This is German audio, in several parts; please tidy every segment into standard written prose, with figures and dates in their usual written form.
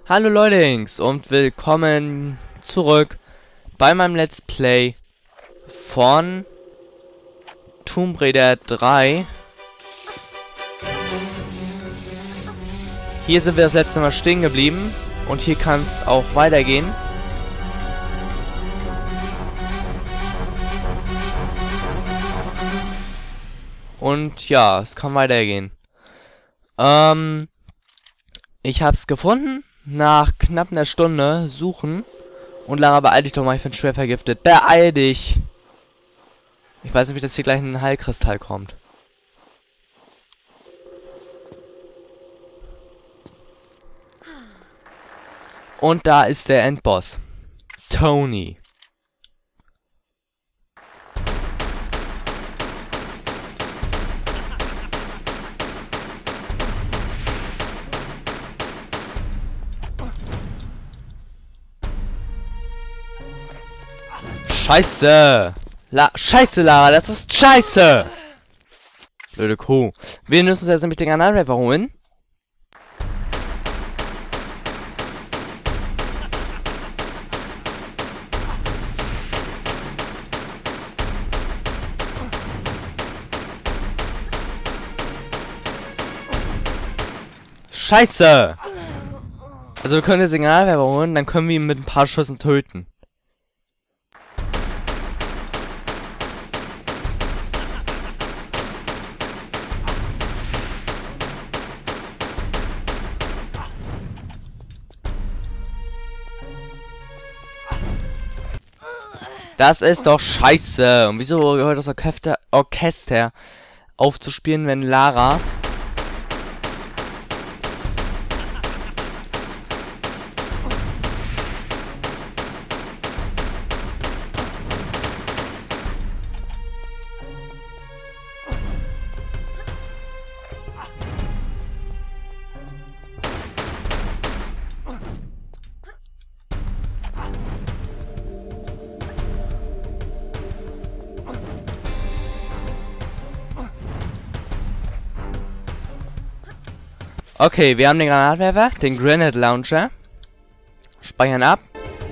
Hallo Leutings und willkommen zurück bei meinem Let's Play von Tomb Raider 3. Hier sind wir das letzte Mal stehen geblieben und hier kann es auch weitergehen. Und ja, es kann weitergehen. Ich hab's gefunden. Nach knapp einer Stunde suchen. Und Lara, beeil dich doch mal, ich bin schwer vergiftet. Beeil dich! Ich weiß nicht, wie das hier gleich in den Heilkristall kommt. Und da ist der Endboss. Tony. Scheiße! Scheiße, Lara, das ist scheiße! Blöde Kuh. Wir müssen uns jetzt nämlich den Granatwerfer holen. Scheiße! Also wir können jetzt den Granatwerfer holen, dann können wir ihn mit ein paar Schüssen töten. Das ist doch scheiße. Und wieso gehört das Orchester aufzuspielen, wenn Lara... Okay, wir haben den Granatwerfer, den Granate Launcher. Speichern ab.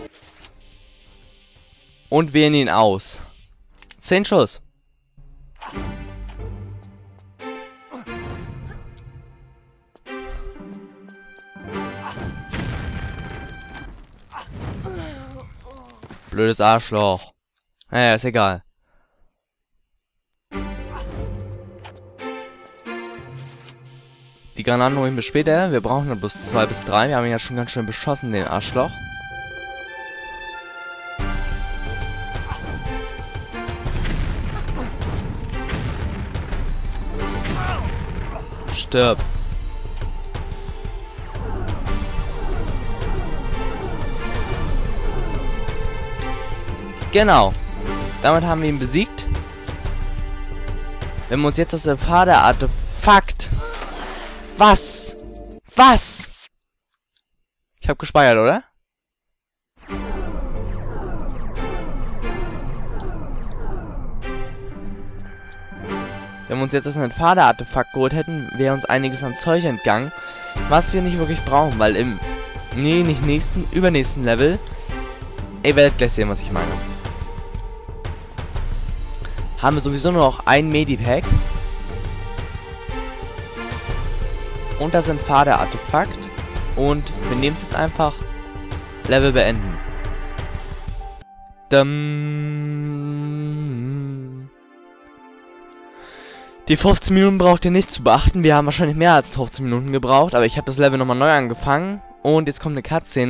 Und wählen ihn aus. 10 Schuss. Blödes Arschloch. Naja, ist egal. Die Granaten holen wir später. Wir brauchen nur bloß 2 bis 3. Wir haben ihn ja schon ganz schön beschossen, den Arschloch. Stirb. Genau. Damit haben wir ihn besiegt. Wenn wir uns jetzt das Vater-Artefakt... Was? Was? Ich habe gespeichert, oder? Wenn wir uns jetzt das Vater-Artefakt geholt hätten, wäre uns einiges an Zeug entgangen, was wir nicht wirklich brauchen, weil im... Nee, nicht nächsten, übernächsten Level... Ihr werdet gleich sehen, was ich meine. Haben wir sowieso nur noch ein Medipack. Und das sind Vater-Artefakt. Und wir nehmen es jetzt einfach. Level beenden. Die 15 Minuten braucht ihr nicht zu beachten. Wir haben wahrscheinlich mehr als 15 Minuten gebraucht. Aber ich habe das Level nochmal neu angefangen. Und jetzt kommt eine Cutscene.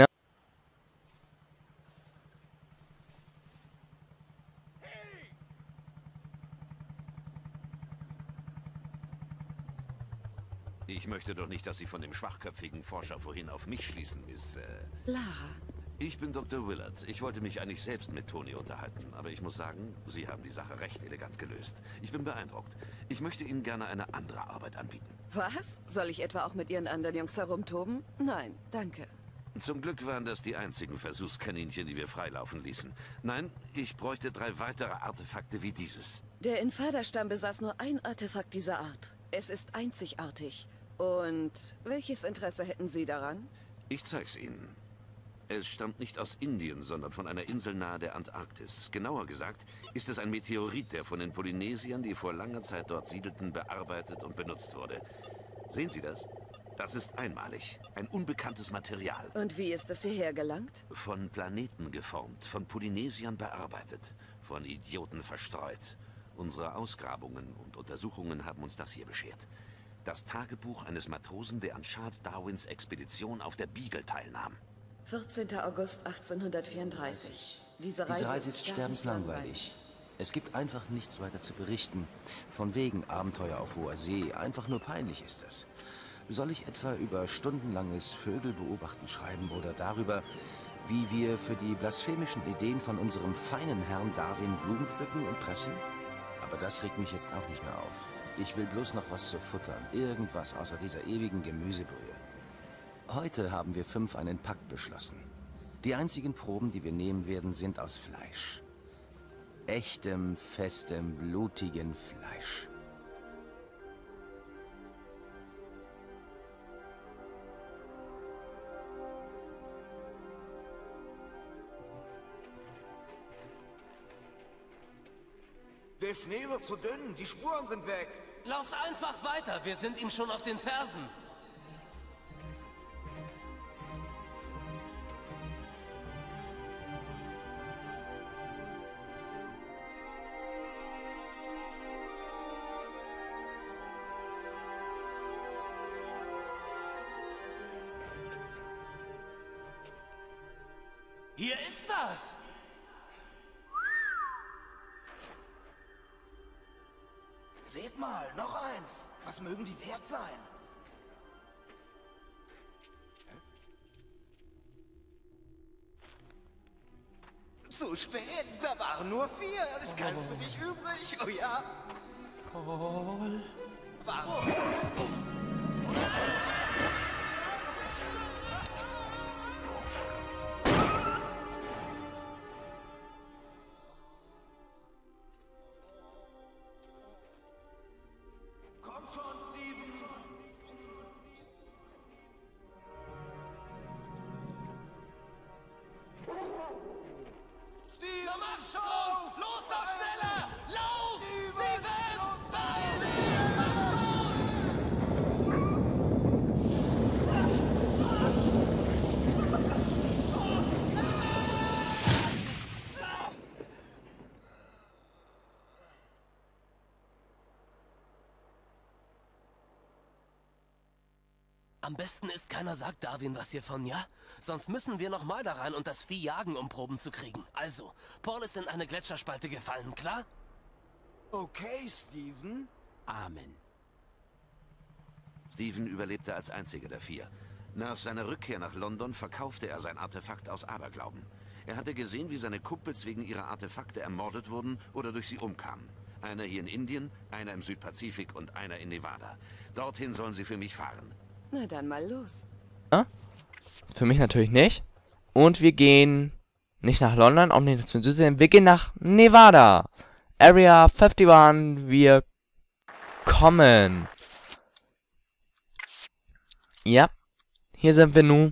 Ich möchte doch nicht, dass Sie von dem schwachköpfigen Forscher vorhin auf mich schließen, Miss... Lara. Ich bin Dr. Willard. Ich wollte mich eigentlich selbst mit Tony unterhalten, aber ich muss sagen, Sie haben die Sache recht elegant gelöst. Ich bin beeindruckt. Ich möchte Ihnen gerne eine andere Arbeit anbieten. Was? Soll ich etwa auch mit Ihren anderen Jungs herumtoben? Nein, danke. Zum Glück waren das die einzigen Versuchskaninchen, die wir freilaufen ließen. Nein, ich bräuchte 3 weitere Artefakte wie dieses. Der Infaderstamm besaß nur ein Artefakt dieser Art. Es ist einzigartig. Und welches Interesse hätten Sie daran? Ich zeig's Ihnen. Es stammt nicht aus Indien, sondern von einer Insel nahe der Antarktis. Genauer gesagt ist es ein Meteorit, der von den Polynesiern, die vor langer Zeit dort siedelten, bearbeitet und benutzt wurde. Sehen Sie das? Das ist einmalig. Ein unbekanntes Material. Und wie ist es hierher gelangt? Von Planeten geformt, von Polynesiern bearbeitet, von Idioten verstreut. Unsere Ausgrabungen und Untersuchungen haben uns das hier beschert. Das Tagebuch eines Matrosen, der an Charles Darwins Expedition auf der Beagle teilnahm. 14. August 1834. Diese Reise ist sterbenslangweilig. Es gibt einfach nichts weiter zu berichten. Von wegen Abenteuer auf hoher See. Einfach nur peinlich ist es. Soll ich etwa über stundenlanges Vögelbeobachten schreiben oder darüber, wie wir für die blasphemischen Ideen von unserem feinen Herrn Darwin Blumen pflücken und pressen? Aber das regt mich jetzt auch nicht mehr auf. Ich will bloß noch was zu futtern. Irgendwas außer dieser ewigen Gemüsebrühe. Heute haben wir 5 einen Pakt beschlossen. Die einzigen Proben, die wir nehmen werden, sind aus Fleisch. Echtem, festem, blutigen Fleisch. Der Schnee wird zu dünn, die Spuren sind weg. Lauft einfach weiter, wir sind ihm schon auf den Fersen. Hier ist was! Seht mal, noch eins. Was mögen die wert sein? Zu spät, da waren nur 4. Ist keins für dich übrig, oh ja? Paul. Warum? Komm schon, Steven! Steven! Na mach schon! Los doch schneller! Lauf! Steven! Los, Beeil dich! Mach schon! Am besten ist, keiner sagt Darwin was hiervon, ja? Sonst müssen wir nochmal da rein und das Vieh jagen, um Proben zu kriegen. Also, Paul ist in eine Gletscherspalte gefallen, klar? Okay, Steven. Amen. Steven überlebte als einziger der 4. Nach seiner Rückkehr nach London verkaufte er sein Artefakt aus Aberglauben. Er hatte gesehen, wie seine Kumpels wegen ihrer Artefakte ermordet wurden oder durch sie umkamen. Einer hier in Indien, einer im Südpazifik und einer in Nevada. Dorthin sollen sie für mich fahren. Na dann mal los. Für mich natürlich nicht. Und wir gehen nicht nach London, auch nicht nach Südsee, wir gehen nach Nevada. Area 51, wir kommen. Ja, hier sind wir nun.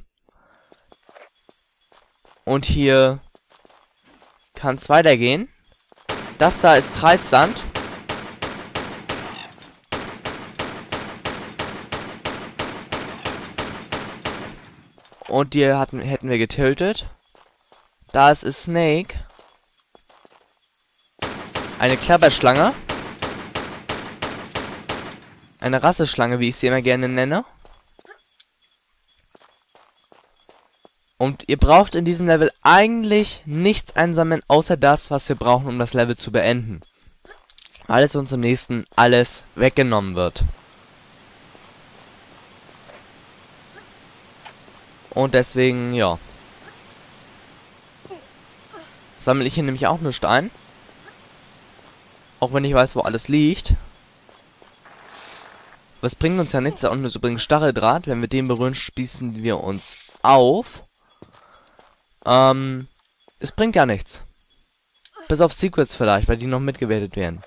Und hier kann es weitergehen. Das da ist Treibsand. Und die hätten wir getötet. Das ist Snake. Eine Klapperschlange. Eine Rasseschlange, wie ich sie immer gerne nenne. Und ihr braucht in diesem Level eigentlich nichts einsammeln, außer das, was wir brauchen, um das Level zu beenden. Alles uns im nächsten alles weggenommen wird. Und deswegen, ja. Sammle ich hier nämlich auch nichts ein. Auch wenn ich weiß, wo alles liegt. Was bringt uns ja nichts? Da unten ist übrigens Stacheldraht. Wenn wir den berühren, spießen wir uns auf. Es bringt ja nichts. Bis auf Secrets vielleicht, weil die noch mitgewertet werden.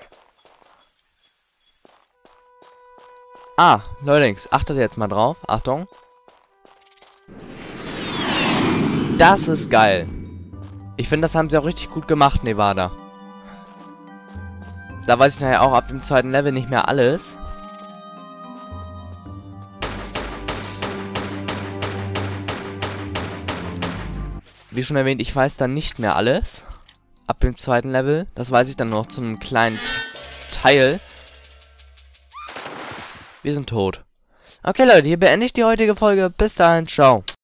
Ah, Leute, achtet jetzt mal drauf. Achtung. das ist geil. Ich finde, das haben sie auch richtig gut gemacht, Nevada. Da weiß ich nachher auch ab dem zweiten Level nicht mehr alles. Wie schon erwähnt, ich weiß dann nicht mehr alles. Ab dem zweiten Level. Das weiß ich dann noch zu einem kleinen Teil. Wir sind tot. Okay, Leute, hier beende ich die heutige Folge. Bis dahin, ciao.